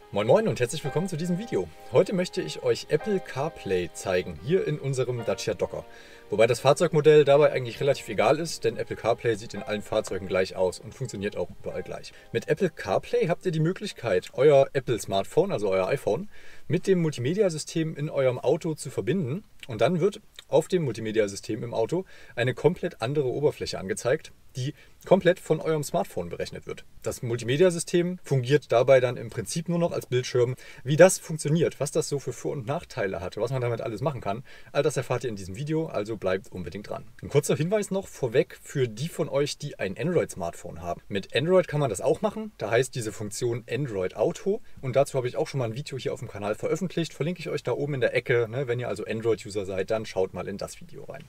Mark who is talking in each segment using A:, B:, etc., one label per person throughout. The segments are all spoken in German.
A: Moin Moin und herzlich willkommen zu diesem Video. Heute möchte ich euch Apple CarPlay zeigen, hier in unserem Dacia Docker. Wobei das Fahrzeugmodell dabei eigentlich relativ egal ist, denn Apple CarPlay sieht in allen Fahrzeugen gleich aus und funktioniert auch überall gleich. Mit Apple CarPlay habt ihr die Möglichkeit, euer Apple Smartphone, also euer iPhone, mit dem Multimedia-System in eurem Auto zu verbinden und dann wird auf dem Multimedia-System im Auto eine komplett andere Oberfläche angezeigt, die komplett von eurem Smartphone berechnet wird. Das Multimedia-System fungiert dabei dann im Prinzip nur noch als Bildschirm. Wie das funktioniert, was das so für Vor- und Nachteile hatte, was man damit alles machen kann, all das erfahrt ihr in diesem Video, also bleibt unbedingt dran. Ein kurzer Hinweis noch vorweg für die von euch, die ein Android-Smartphone haben. Mit Android kann man das auch machen, da heißt diese Funktion Android Auto und dazu habe ich auch schon mal ein Video hier auf dem Kanal veröffentlicht, verlinke ich euch da oben in der Ecke. Wenn ihr also Android-User seid, dann schaut mal in das Video rein.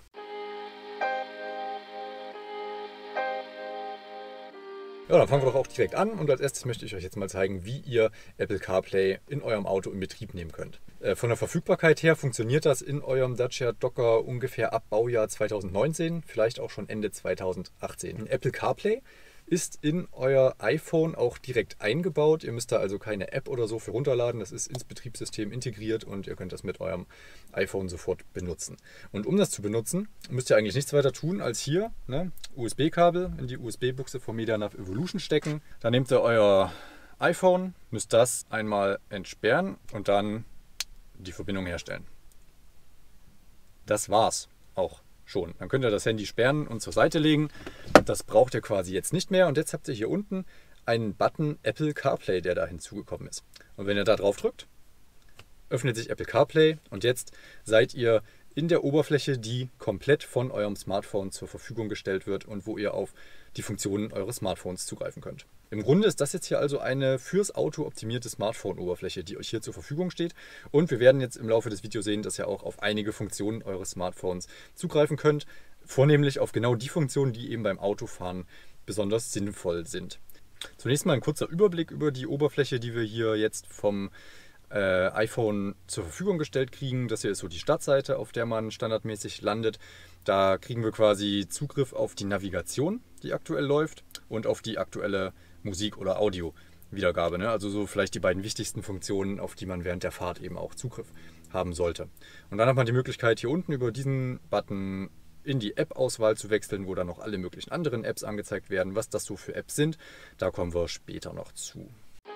A: Ja, dann fangen wir doch auch direkt an und als erstes möchte ich euch jetzt mal zeigen, wie ihr Apple CarPlay in eurem Auto in Betrieb nehmen könnt. Von der Verfügbarkeit her funktioniert das in eurem Dacia Docker ungefähr ab Baujahr 2019, vielleicht auch schon Ende 2018. Apple CarPlay ist in euer iPhone auch direkt eingebaut. Ihr müsst da also keine App oder so für runterladen. Das ist ins Betriebssystem integriert und ihr könnt das mit eurem iPhone sofort benutzen. Und um das zu benutzen, müsst ihr eigentlich nichts weiter tun als hier USB-Kabel in die USB-Buchse vom MediaNav Evolution stecken. Dann nehmt ihr euer iPhone, müsst das einmal entsperren und dann die Verbindung herstellen. Das war's auch schon. Dann könnt ihr das Handy sperren und zur Seite legen. Das braucht ihr quasi jetzt nicht mehr. Und jetzt habt ihr hier unten einen Button Apple CarPlay, der da hinzugekommen ist. Und wenn ihr da drauf drückt, öffnet sich Apple CarPlay und jetzt seid ihr in der Oberfläche, die komplett von eurem Smartphone zur Verfügung gestellt wird und wo ihr auf die Funktionen eures Smartphones zugreifen könnt. Im Grunde ist das jetzt hier also eine fürs Auto optimierte Smartphone-Oberfläche, die euch hier zur Verfügung steht. Und wir werden jetzt im Laufe des Videos sehen, dass ihr auch auf einige Funktionen eures Smartphones zugreifen könnt. Vornehmlich auf genau die Funktionen, die eben beim Autofahren besonders sinnvoll sind. Zunächst mal ein kurzer Überblick über die Oberfläche, die wir hier jetzt vom iPhone zur Verfügung gestellt kriegen. Das hier ist so die Startseite, auf der man standardmäßig landet. Da kriegen wir quasi Zugriff auf die Navigation, die aktuell läuft, und auf die aktuelle Musik- oder Audio-Wiedergabe. Also so vielleicht die beiden wichtigsten Funktionen, auf die man während der Fahrt eben auch Zugriff haben sollte. Und dann hat man die Möglichkeit, hier unten über diesen Button in die App-Auswahl zu wechseln, wo dann noch alle möglichen anderen Apps angezeigt werden. Was das so für Apps sind, da kommen wir später noch zu.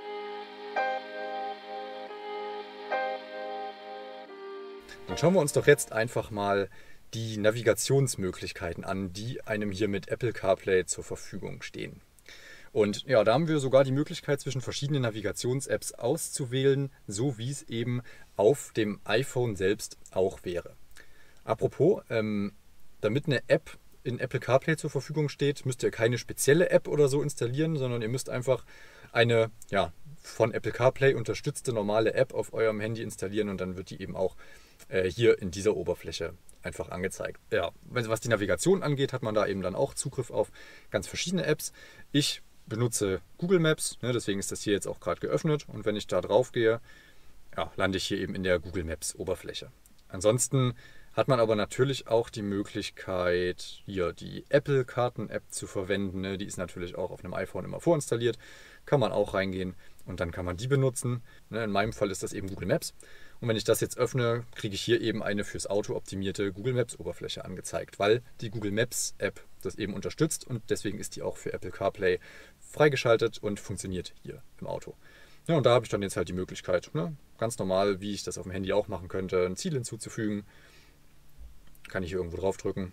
A: Dann schauen wir uns doch jetzt einfach mal die Navigationsmöglichkeiten an, die einem hier mit Apple CarPlay zur Verfügung stehen. Und ja, da haben wir sogar die Möglichkeit, zwischen verschiedenen Navigations-Apps auszuwählen, so wie es eben auf dem iPhone selbst auch wäre. Apropos, damit eine App in Apple CarPlay zur Verfügung steht, müsst ihr keine spezielle App oder so installieren, sondern ihr müsst einfach eine von Apple CarPlay unterstützte normale App auf eurem Handy installieren und dann wird die eben auch hier in dieser Oberfläche einfach angezeigt. Ja, was die Navigation angeht, hat man da eben dann auch Zugriff auf ganz verschiedene Apps. Ich benutze Google Maps, deswegen ist das hier jetzt auch gerade geöffnet und wenn ich da drauf gehe, lande ich hier eben in der Google Maps Oberfläche. Ansonsten hat man aber natürlich auch die Möglichkeit, hier die Apple Karten-App zu verwenden. Die ist natürlich auch auf einem iPhone immer vorinstalliert. Kann man auch reingehen und dann kann man die benutzen. In meinem Fall ist das eben Google Maps. Und wenn ich das jetzt öffne, kriege ich hier eben eine fürs Auto optimierte Google Maps Oberfläche angezeigt, weil die Google Maps App das eben unterstützt und deswegen ist die auch für Apple CarPlay freigeschaltet und funktioniert hier im Auto. Ja, und da habe ich dann jetzt halt die Möglichkeit, ganz normal, wie ich das auf dem Handy auch machen könnte, ein Ziel hinzuzufügen. Kann ich hier irgendwo drauf drücken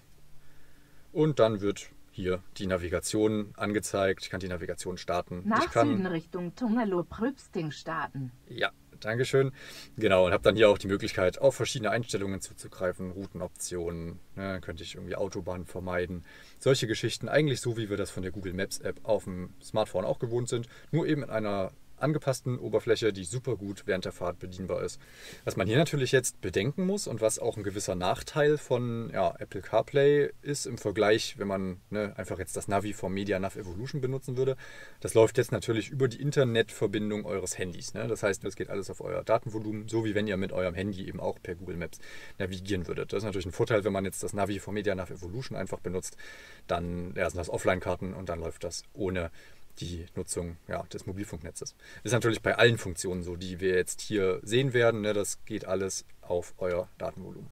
A: und dann wird hier die Navigation angezeigt. Ich kann die Navigation starten.
B: Nach Süden Richtung Tungerloh-Pröbsting starten.
A: Ja, Dankeschön. Genau, und habe dann hier auch die Möglichkeit, auf verschiedene Einstellungen zuzugreifen, Routenoptionen. Könnte ich irgendwie Autobahn vermeiden. Solche Geschichten, eigentlich so, wie wir das von der Google Maps App auf dem Smartphone auch gewohnt sind, nur eben in einer angepassten Oberfläche, die super gut während der Fahrt bedienbar ist. Was man hier natürlich jetzt bedenken muss und was auch ein gewisser Nachteil von Apple CarPlay ist im Vergleich, wenn man einfach jetzt das Navi vom MediaNav Evolution benutzen würde, das läuft jetzt natürlich über die Internetverbindung eures Handys. Das heißt, das geht alles auf euer Datenvolumen, so wie wenn ihr mit eurem Handy eben auch per Google Maps navigieren würdet. Das ist natürlich ein Vorteil, wenn man jetzt das Navi vom MediaNav Evolution einfach benutzt, dann sind das Offline-Karten und dann läuft das ohne die Nutzung des Mobilfunknetzes. Ist natürlich bei allen Funktionen so, die wir jetzt hier sehen werden. Ne? Das geht alles auf euer Datenvolumen.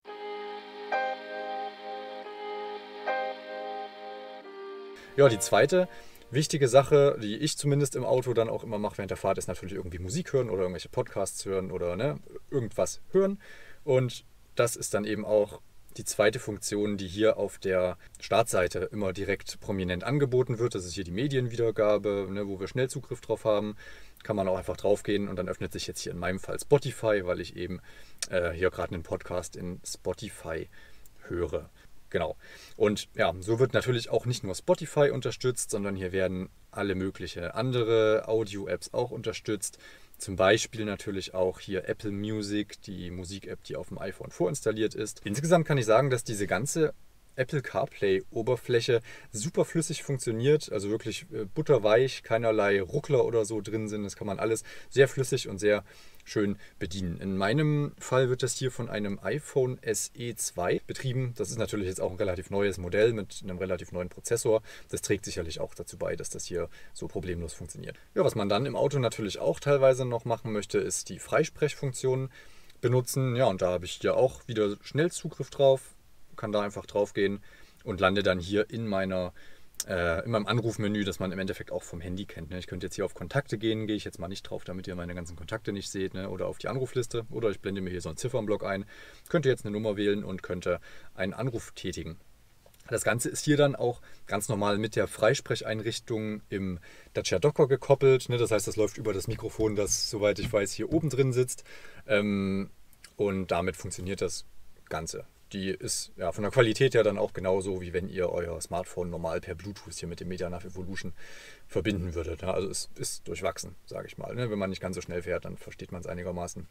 A: Ja, die zweite wichtige Sache, die ich zumindest im Auto dann auch immer mache während der Fahrt, ist natürlich irgendwie Musik hören oder irgendwelche Podcasts hören oder irgendwas hören. Und das ist dann eben auch die zweite Funktion, die hier auf der Startseite immer direkt prominent angeboten wird. Das ist hier die Medienwiedergabe, wo wir Schnellzugriff drauf haben. Kann man auch einfach draufgehen und dann öffnet sich jetzt hier in meinem Fall Spotify, weil ich eben hier gerade einen Podcast in Spotify höre. Genau. Und ja, so wird natürlich auch nicht nur Spotify unterstützt, sondern hier werden alle möglichen andere Audio-Apps auch unterstützt. Zum Beispiel natürlich auch hier Apple Music, die Musik-App, die auf dem iPhone vorinstalliert ist. Insgesamt kann ich sagen, dass diese ganze Apple CarPlay-Oberfläche super flüssig funktioniert, also wirklich butterweich, keinerlei Ruckler oder so drin sind. Das kann man alles sehr flüssig und sehr schön bedienen. In meinem Fall wird das hier von einem iPhone SE 2 betrieben. Das ist natürlich jetzt auch ein relativ neues Modell mit einem relativ neuen Prozessor. Das trägt sicherlich auch dazu bei, dass das hier so problemlos funktioniert. Ja, was man dann im Auto natürlich auch teilweise noch machen möchte, ist die Freisprechfunktion benutzen. Ja, und da habe ich hier auch wieder Schnellzugriff drauf. Kann da einfach drauf gehen und lande dann hier in meinem Anrufmenü, das man im Endeffekt auch vom Handy kennt. Ich könnte jetzt hier auf Kontakte gehen, gehe ich jetzt mal nicht drauf, damit ihr meine ganzen Kontakte nicht seht, oder auf die Anrufliste, oder ich blende mir hier so einen Ziffernblock ein, könnte jetzt eine Nummer wählen und könnte einen Anruf tätigen. Das Ganze ist hier dann auch ganz normal mit der Freisprecheinrichtung im Dacia Docker gekoppelt. Das heißt, das läuft über das Mikrofon, das, soweit ich weiß, hier oben drin sitzt. Und damit funktioniert das Ganze. Die ist von der Qualität her dann auch genauso, wie wenn ihr euer Smartphone normal per Bluetooth hier mit dem MediaNav Evolution verbinden würdet. Also es ist durchwachsen, sage ich mal. Wenn man nicht ganz so schnell fährt, dann versteht man es einigermaßen.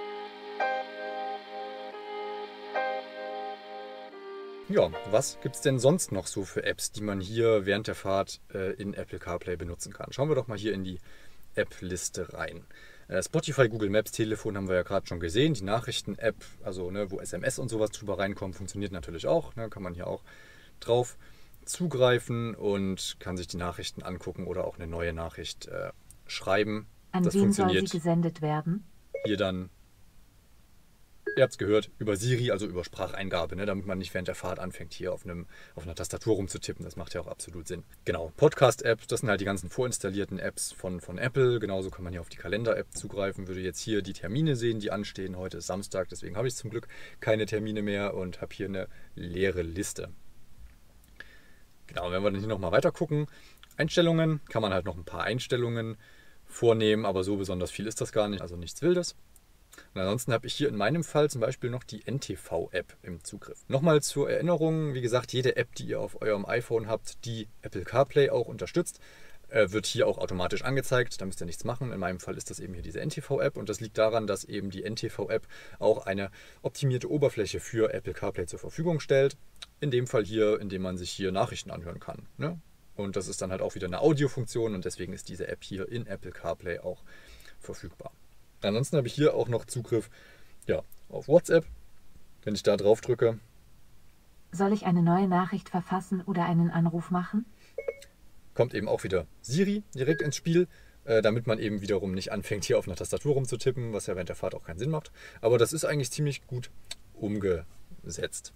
A: Ja, was gibt es denn sonst noch so für Apps, die man hier während der Fahrt in Apple CarPlay benutzen kann? Schauen wir doch mal hier in die App-Liste rein. Spotify, Google Maps, Telefon haben wir ja gerade schon gesehen. Die Nachrichten-App, also wo SMS und sowas drüber reinkommen, funktioniert natürlich auch. Kann man hier auch drauf zugreifen und kann sich die Nachrichten angucken oder auch eine neue Nachricht schreiben.
B: An wen soll sie gesendet werden?
A: Hier dann, ihr habt es gehört, über Siri, also über Spracheingabe, damit man nicht während der Fahrt anfängt, hier auf einer Tastatur rumzutippen. Das macht ja auch absolut Sinn. Genau, Podcast-App, das sind halt die ganzen vorinstallierten Apps von Apple. Genauso kann man hier auf die Kalender-App zugreifen. Würde jetzt hier die Termine sehen, die anstehen. Heute ist Samstag, deswegen habe ich zum Glück keine Termine mehr und habe hier eine leere Liste. Genau, wenn wir dann hier nochmal weiter gucken, Einstellungen, kann man halt noch ein paar Einstellungen vornehmen, aber so besonders viel ist das gar nicht, also nichts Wildes. Und ansonsten habe ich hier in meinem Fall zum Beispiel noch die NTV-App im Zugriff. Nochmal zur Erinnerung, wie gesagt, jede App, die ihr auf eurem iPhone habt, die Apple CarPlay auch unterstützt, wird hier auch automatisch angezeigt. Da müsst ihr nichts machen. In meinem Fall ist das eben hier diese NTV-App und das liegt daran, dass eben die NTV-App auch eine optimierte Oberfläche für Apple CarPlay zur Verfügung stellt. In dem Fall hier, indem man sich hier Nachrichten anhören kann. Und das ist dann halt auch wieder eine Audiofunktion und deswegen ist diese App hier in Apple CarPlay auch verfügbar. Ansonsten habe ich hier auch noch Zugriff auf WhatsApp. Wenn ich da drauf drücke.
B: Soll ich eine neue Nachricht verfassen oder einen Anruf machen?
A: Kommt eben auch wieder Siri direkt ins Spiel, damit man eben wiederum nicht anfängt, hier auf einer Tastatur rumzutippen, was ja während der Fahrt auch keinen Sinn macht. Aber das ist eigentlich ziemlich gut umgesetzt.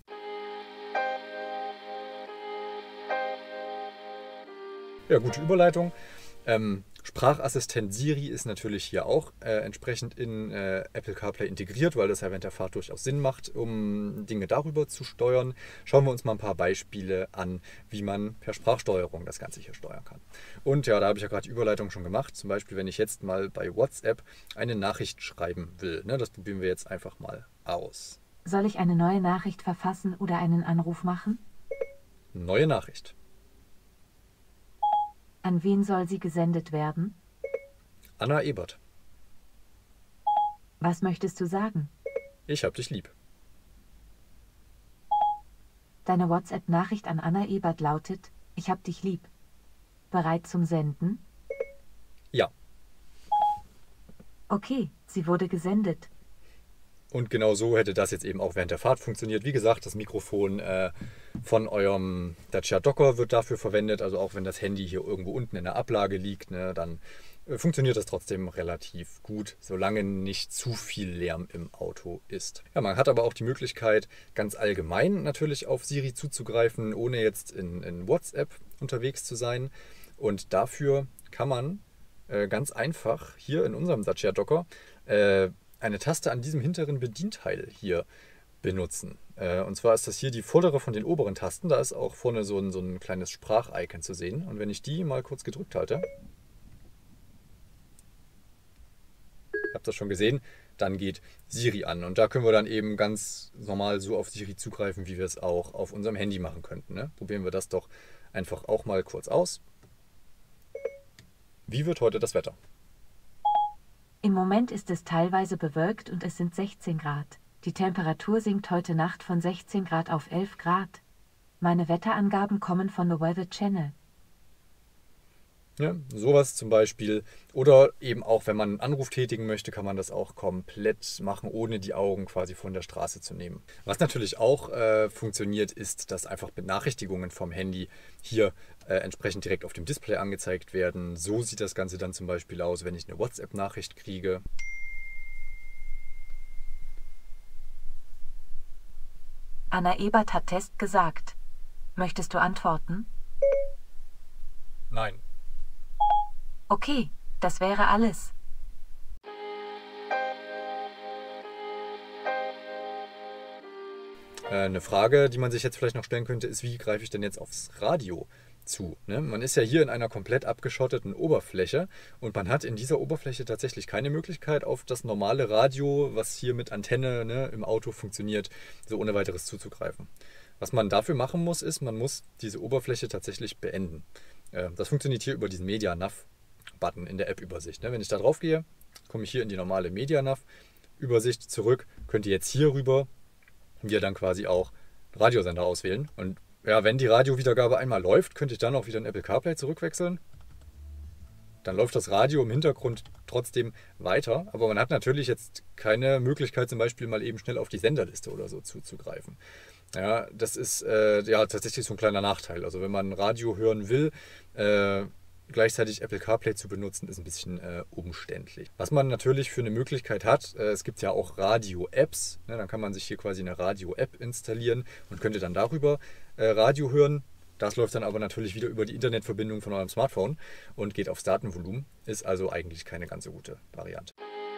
A: Ja, gute Überleitung. Sprachassistent Siri ist natürlich hier auch entsprechend in Apple CarPlay integriert, weil das ja während der Fahrt durchaus Sinn macht, um Dinge darüber zu steuern. Schauen wir uns mal ein paar Beispiele an, wie man per Sprachsteuerung das Ganze hier steuern kann. Und ja, da habe ich ja gerade die Überleitung schon gemacht. Zum Beispiel, wenn ich jetzt mal bei WhatsApp eine Nachricht schreiben will. Das probieren wir jetzt einfach mal aus.
B: Soll ich eine neue Nachricht verfassen oder einen Anruf machen?
A: Neue Nachricht.
B: An wen soll sie gesendet werden?
A: Anna Ebert.
B: Was möchtest du sagen?
A: Ich hab dich lieb.
B: Deine WhatsApp-Nachricht an Anna Ebert lautet: Ich hab dich lieb. Bereit zum Senden?
A: Ja.
B: Okay, sie wurde gesendet.
A: Und genau so hätte das jetzt eben auch während der Fahrt funktioniert. Wie gesagt, das Mikrofon von eurem Dacia Docker wird dafür verwendet. Also auch wenn das Handy hier irgendwo unten in der Ablage liegt, ne, dann funktioniert das trotzdem relativ gut, solange nicht zu viel Lärm im Auto ist. Ja, man hat aber auch die Möglichkeit, ganz allgemein natürlich auf Siri zuzugreifen, ohne jetzt in WhatsApp unterwegs zu sein. Und dafür kann man ganz einfach hier in unserem Dacia Docker eine Taste an diesem hinteren Bedienteil hier benutzen. Und zwar ist das hier die vordere von den oberen Tasten. Da ist auch vorne so ein kleines Sprach-Icon zu sehen. Und wenn ich die mal kurz gedrückt halte, habt das schon gesehen, dann geht Siri an. Und da können wir dann eben ganz normal so auf Siri zugreifen, wie wir es auch auf unserem Handy machen könnten. Ne? Probieren wir das doch einfach auch mal kurz aus. Wie wird heute das Wetter?
B: Im Moment ist es teilweise bewölkt und es sind 16 Grad. Die Temperatur sinkt heute Nacht von 16 Grad auf 11 Grad. Meine Wetterangaben kommen von The Weather Channel.
A: Ja, sowas zum Beispiel. Oder eben auch, wenn man einen Anruf tätigen möchte, kann man das auch komplett machen, ohne die Augen quasi von der Straße zu nehmen. Was natürlich auch funktioniert, ist, dass einfach Benachrichtigungen vom Handy hier entsprechend direkt auf dem Display angezeigt werden. So sieht das Ganze dann zum Beispiel aus, wenn ich eine WhatsApp-Nachricht kriege.
B: Anna Ebert hat Test gesagt. Möchtest du antworten?
A: Nein.
B: Okay, das wäre alles.
A: Eine Frage, die man sich jetzt vielleicht noch stellen könnte, ist, wie greife ich denn jetzt aufs Radio zu? Ne? Man ist ja hier in einer komplett abgeschotteten Oberfläche und man hat in dieser Oberfläche tatsächlich keine Möglichkeit, auf das normale Radio, was hier mit Antenne, ne, im Auto funktioniert, so ohne weiteres zuzugreifen. Was man dafür machen muss, ist, man muss diese Oberfläche tatsächlich beenden. Das funktioniert hier über diesen Media-Nav-Button in der App-Übersicht. Ne? Wenn ich da drauf gehe, komme ich hier in die normale Media-Nav-Übersicht zurück, könnt ihr jetzt hier rüber wir dann quasi auch Radiosender auswählen. Und ja, wenn die Radiowiedergabe einmal läuft, könnte ich dann auch wieder in Apple CarPlay zurückwechseln. Dann läuft das Radio im Hintergrund trotzdem weiter. Aber man hat natürlich jetzt keine Möglichkeit, zum Beispiel mal eben schnell auf die Senderliste oder so zuzugreifen. Ja, das ist ja tatsächlich so ein kleiner Nachteil. Also wenn man Radio hören will, gleichzeitig Apple CarPlay zu benutzen, ist ein bisschen umständlich. Was man natürlich für eine Möglichkeit hat, es gibt ja auch Radio-Apps, ne, dann kann man sich hier quasi eine Radio-App installieren und könnte dann darüber Radio hören. Das läuft dann aber natürlich wieder über die Internetverbindung von eurem Smartphone und geht aufs Datenvolumen. Ist also eigentlich keine ganz so gute Variante.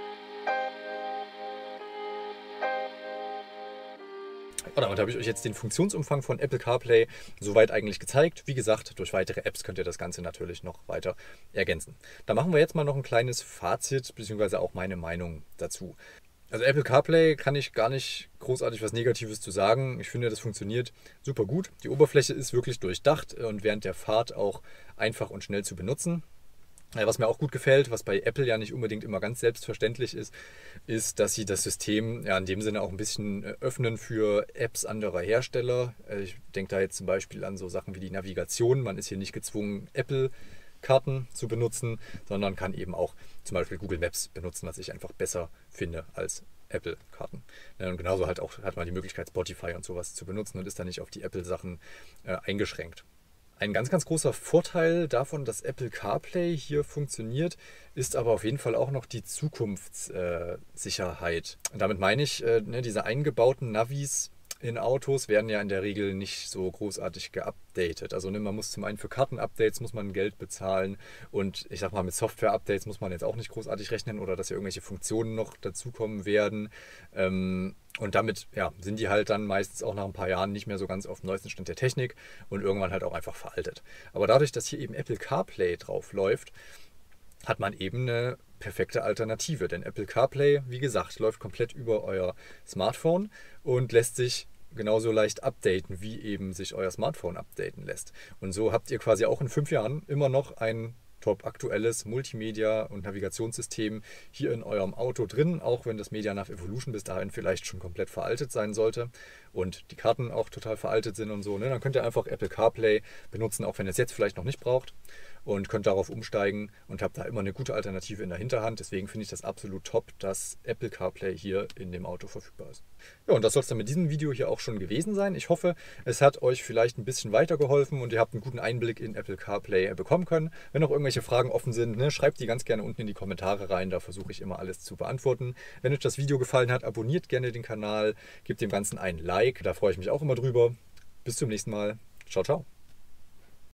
A: Damit habe ich euch jetzt den Funktionsumfang von Apple CarPlay soweit eigentlich gezeigt. Wie gesagt, durch weitere Apps könnt ihr das Ganze natürlich noch weiter ergänzen. Da machen wir jetzt mal noch ein kleines Fazit bzw. auch meine Meinung dazu. Also Apple CarPlay kann ich gar nicht großartig was Negatives zu sagen. Ich finde, das funktioniert super gut. Die Oberfläche ist wirklich durchdacht und während der Fahrt auch einfach und schnell zu benutzen. Was mir auch gut gefällt, was bei Apple ja nicht unbedingt immer ganz selbstverständlich ist, ist, dass sie das System ja in dem Sinne auch ein bisschen öffnen für Apps anderer Hersteller. Ich denke da jetzt zum Beispiel an so Sachen wie die Navigation. Man ist hier nicht gezwungen, Apple-Karten zu benutzen, sondern kann eben auch zum Beispiel Google Maps benutzen, was ich einfach besser finde als Apple-Karten. Und genauso halt auch hat man die Möglichkeit, Spotify und sowas zu benutzen und ist da nicht auf die Apple-Sachen eingeschränkt. Ein ganz, ganz großer Vorteil davon, dass Apple CarPlay hier funktioniert, ist aber auf jeden Fall auch noch die Zukunftssicherheit. Und damit meine ich, diese eingebauten Navis in Autos werden ja in der Regel nicht so großartig geupdatet. Also man muss zum einen für Kartenupdates muss man Geld bezahlen und ich sag mal mit Software-Updates muss man jetzt auch nicht großartig rechnen oder dass ja irgendwelche Funktionen noch dazukommen werden. Und damit ja, sind die halt dann meistens auch nach ein paar Jahren nicht mehr so ganz auf dem neuesten Stand der Technik und irgendwann halt auch einfach veraltet. Aber dadurch, dass hier eben Apple CarPlay drauf läuft, hat man eben eine perfekte Alternative. Denn Apple CarPlay, wie gesagt, läuft komplett über euer Smartphone und lässt sich genauso leicht updaten, wie eben sich euer Smartphone updaten lässt. Und so habt ihr quasi auch in 5 Jahren immer noch ein top aktuelles Multimedia- und Navigationssystem hier in eurem Auto drin, auch wenn das MediaNav Evolution bis dahin vielleicht schon komplett veraltet sein sollte und die Karten auch total veraltet sind und so. Ne? Dann könnt ihr einfach Apple CarPlay benutzen, auch wenn ihr es jetzt vielleicht noch nicht braucht. und könnt darauf umsteigen und habt da immer eine gute Alternative in der Hinterhand. Deswegen finde ich das absolut top, dass Apple CarPlay hier in dem Auto verfügbar ist. Ja, und das soll es dann mit diesem Video hier auch schon gewesen sein. Ich hoffe, es hat euch vielleicht ein bisschen weitergeholfen und ihr habt einen guten Einblick in Apple CarPlay bekommen können. Wenn noch irgendwelche Fragen offen sind, ne, schreibt die ganz gerne unten in die Kommentare rein. Da versuche ich immer alles zu beantworten. Wenn euch das Video gefallen hat, abonniert gerne den Kanal, gebt dem Ganzen ein Like. Da freue ich mich auch immer drüber. Bis zum nächsten Mal. Ciao, ciao.